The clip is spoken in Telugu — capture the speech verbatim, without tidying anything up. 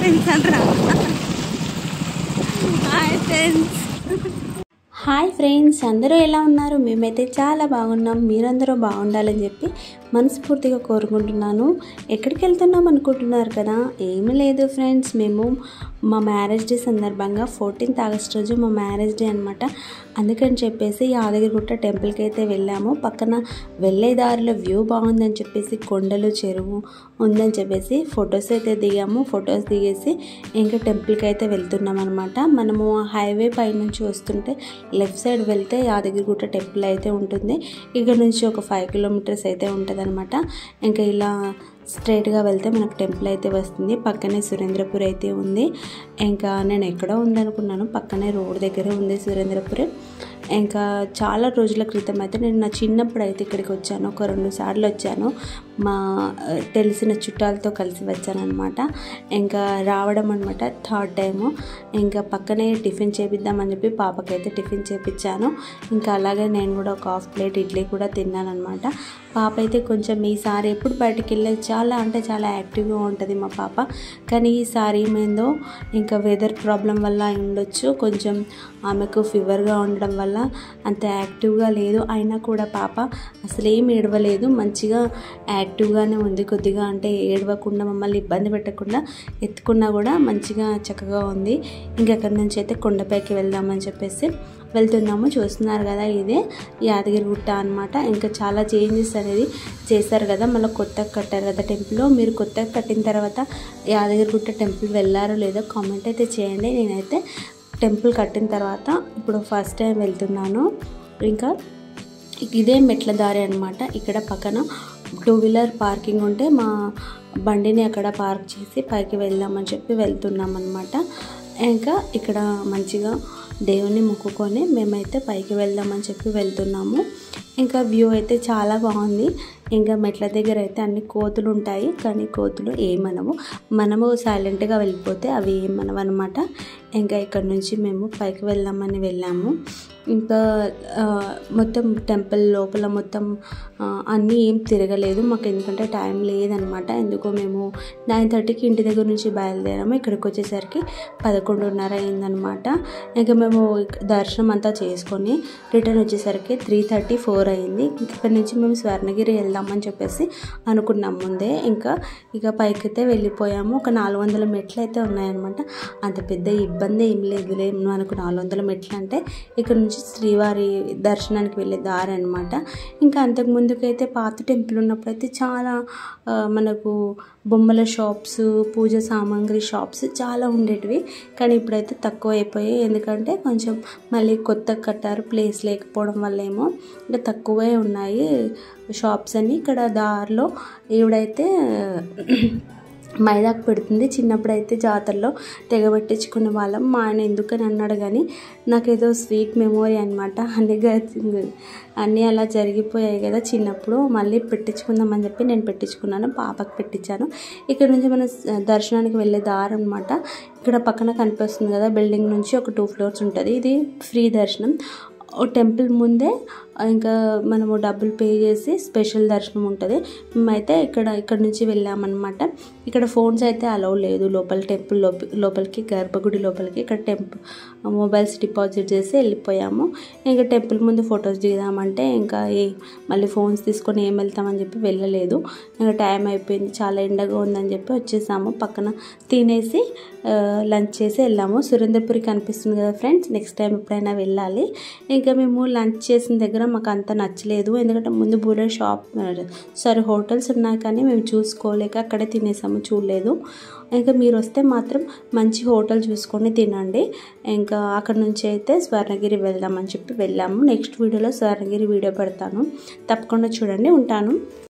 ఫ్రెండ్స్ అంటారా. Hi friends. హాయ్ ఫ్రెండ్స్, అందరూ ఎలా ఉన్నారు? మేమైతే చాలా బాగున్నాం. మీరందరూ బాగుండాలని చెప్పి మనస్ఫూర్తిగా కోరుకుంటున్నాను. ఎక్కడికి వెళ్తున్నాం అనుకుంటున్నారు కదా? ఏమీ లేదు ఫ్రెండ్స్, మేము మా మ్యారేజ్ డే సందర్భంగా ఫోర్టీన్త్ ఆగస్ట్ రోజు మా మ్యారేజ్ డే అనమాట. అందుకని చెప్పేసి యాదగిరిగుట్ట టెంపుల్కి అయితే వెళ్ళాము. పక్కన వెళ్ళే దారిలో వ్యూ బాగుందని చెప్పేసి కొండలు చెరువు ఉందని చెప్పేసి ఫొటోస్ అయితే దిగాము. ఫొటోస్ దిగేసి ఇంకా టెంపుల్కి అయితే వెళ్తున్నాం అనమాట. మనము హైవే పై నుంచి వస్తుంటే లెఫ్ట్ సైడ్ వెళ్తే యాదగిరిగుట్ట టెంపుల్ అయితే ఉంటుంది. ఇక్కడ నుంచి ఒక ఫైవ్ కిలోమీటర్స్ అయితే ఉంటుంది అనమాట. ఇంకా ఇలా స్ట్రైట్గా వెళ్తే మనకు టెంపుల్ అయితే వస్తుంది. పక్కనే సురేంద్రపురి అయితే ఉంది. ఇంకా నేను ఎక్కడో ఉందనుకున్నాను, పక్కనే రోడ్ దగ్గరే ఉంది సురేంద్రపురి. ఇంకా చాలా రోజుల క్రితం అయితే నేను నా చిన్నప్పుడు అయితే ఇక్కడికి వచ్చాను. ఒక రెండు సార్లు వచ్చాను. మా తెలిసిన చుట్టాలతో కలిసి వచ్చాను అనమాట. ఇంకా రావడం అనమాట థర్డ్ టైము. ఇంకా పక్కనే టిఫిన్ చేపిద్దామని చెప్పి పాపకైతే టిఫిన్ చేపించాను. ఇంకా అలాగే నేను కూడా ఒక హాఫ్ ప్లేట్ ఇడ్లీ కూడా తిన్నాను అనమాట. పాప అయితే కొంచెం ఈసారి ఎప్పుడు బయటికి వెళ్ళేది చాలా అంటే చాలా యాక్టివ్గా ఉంటుంది మా పాప. కానీ ఈసారి ఏమైందో ఇంకా వెదర్ ప్రాబ్లం వల్ల ఉండొచ్చు, కొంచెం ఆమెకు ఫీవర్గా ఉండడం వల్ల అంత యాక్టివ్గా లేదు. అయినా కూడా పాప అసలు ఏం ఏడవలేదు, మంచిగా యాక్టివ్గానే ఉంది. కొద్దిగా అంటే ఏడవకుండా మమ్మల్ని ఇబ్బంది పెట్టకుండా ఎత్తుకున్నా కూడా మంచిగా చక్కగా ఉంది. ఇంకా అక్కడి నుంచి అయితే కొండపైకి వెళ్దామని చెప్పేసి వెళ్తున్నాము. చూస్తున్నారు కదా, ఇదే యాదగిరిగుట్ట అనమాట. ఇంకా చాలా చేంజెస్ అనేది చేశారు కదా, మళ్ళీ కొత్తగా కట్టారు కదా టెంపుల్. మీరు కొత్తగా కట్టిన తర్వాత యాదగిరిగుట్ట టెంపుల్ వెళ్ళారో లేదో కామెంట్ అయితే చేయండి. నేనైతే టెంపుల్ కట్టిన తర్వాత ఇప్పుడు ఫస్ట్ టైం వెళ్తున్నాను. ఇంకా ఇదే మెట్ల దారి అనమాట. ఇక్కడ పక్కన టూ వీలర్ పార్కింగ్ ఉంటే మా బండిని అక్కడ పార్క్ చేసి పైకి వెళ్దామని చెప్పి వెళ్తున్నాం అనమాట. ఇంకా ఇక్కడ మంచిగా దేవుని మొక్కుకొని మేమైతే పైకి వెళ్దామని చెప్పి వెళ్తున్నాము. ఇంకా వ్యూ అయితే చాలా బాగుంది. ఇంకా మెట్ల దగ్గర అయితే అన్ని కోతులు ఉంటాయి, కానీ కోతులు ఏమనవు. మనము సైలెంట్గా వెళ్ళిపోతే అవి ఏమనవు అనమాట. ఇంకా ఇక్కడ నుంచి మేము పైకి వెళ్దామని వెళ్ళాము. ఇంకా మొత్తం టెంపుల్ లోపల మొత్తం అన్నీ ఏం తిరగలేదు మాకు, ఎందుకంటే టైం లేదనమాట. ఎందుకో మేము నైన్ థర్టీకి ఇంటి దగ్గర నుంచి బయలుదేరాము. ఇక్కడికి వచ్చేసరికి పదకొండున్నర అయిందనమాట. ఇంకా మేము దర్శనం అంతా చేసుకొని రిటర్న్ వచ్చేసరికి త్రీ థర్టీ ఫోర్ అయింది. ఇక్కడ నుంచి మేము స్వర్ణగిరి వెళ్దామని చెప్పేసి అనుకున్నాం ముందే. ఇంకా ఇక పైకైతే వెళ్ళిపోయాము. ఒక నాలుగు వందల మెట్లు అయితే ఉన్నాయన్నమాట. అంత పెద్ద ఇబ్బంది ఏం లేదులే మనకు. నాలుగు వందల మెట్లు అంటే ఇక్కడ నుంచి శ్రీవారి దర్శనానికి వెళ్ళే దారి అనమాట. ఇంకా అంతకు ముందుకైతే పాత టెంపుల్ ఉన్నప్పుడైతే చాలా మనకు బొమ్మల షాప్స్, పూజ సామాగ్రి షాప్స్ చాలా ఉండేటివి. కానీ ఇప్పుడైతే తక్కువ అయిపోయాయి, ఎందుకంటే కొంచెం మళ్ళీ కొత్తగా కట్టారు. ప్లేస్ లేకపోవడం వల్ల ఏమో ఇంకా తక్కువే ఉన్నాయి షాప్స్ అని. ఇక్కడ దారిలో ఈవిడైతే మైదాకు పెడుతుంది. చిన్నప్పుడైతే జాతరలో తెగ పెట్టించుకునే వాళ్ళం. మా ఆయన ఎందుకని అన్నాడు, కానీ నాకేదో స్వీట్ మెమొరీ అనమాట. అన్ని అన్నీ అలా జరిగిపోయాయి కదా చిన్నప్పుడు. మళ్ళీ పెట్టించుకుందామని చెప్పి నేను పెట్టించుకున్నాను, పాపకు పెట్టించాను. ఇక్కడ నుంచి మన దర్శనానికి వెళ్ళే దారి అనమాట. ఇక్కడ పక్కన కనిపిస్తుంది కదా, బిల్డింగ్ నుంచి ఒక టూ ఫ్లోర్స్ ఉంటుంది. ఇది ఫ్రీ దర్శనం. టెంపుల్ ముందే ఇంకా మనము డబ్బులు పే చేసి స్పెషల్ దర్శనం ఉంటుంది. మేమైతే ఇక్కడ ఇక్కడ నుంచి వెళ్ళామన్నమాట. ఇక్కడ ఫోన్స్ అయితే అలౌ లేదు లోపల, టెంపుల్ లోప లోపలికి గర్భగుడి లోపలికి. ఇక్కడ టెంపుల్ మొబైల్స్ డిపాజిట్ చేసి వెళ్ళిపోయాము. ఇంకా టెంపుల్ ముందు ఫొటోస్ దిగుదామంటే ఇంకా ఏ మళ్ళీ ఫోన్స్ తీసుకొని ఏం వెళ్తామని చెప్పి వెళ్ళలేదు. ఇంకా టైం అయిపోయింది, చాలా ఎండగా ఉందని చెప్పి వచ్చేసాము. పక్కన తినేసి లంచ్ చేసి వెళ్ళాము. సురేంద్రపురి కనిపిస్తుంది కదా ఫ్రెండ్స్, నెక్స్ట్ టైం ఎప్పుడైనా వెళ్ళాలి. ఇంకా మేము లంచ్ చేసిన దగ్గర మాకు అంత నచ్చలేదు, ఎందుకంటే ముందు బూరే షాప్ సారీ హోటల్స్ ఉన్నాయి, కానీ మేము చూసుకోలేక అక్కడే తినేసాము, చూడలేదు. ఇంకా మీరు వస్తే మాత్రం మంచి హోటల్ చూసుకొని తినండి. ఇంకా అక్కడ నుంచి అయితే స్వర్ణగిరి వెళ్దామని చెప్పి వెళ్ళాము. నెక్స్ట్ వీడియోలో స్వర్ణగిరి వీడియో పెడతాను, తప్పకుండా చూడండి. ఉంటాను.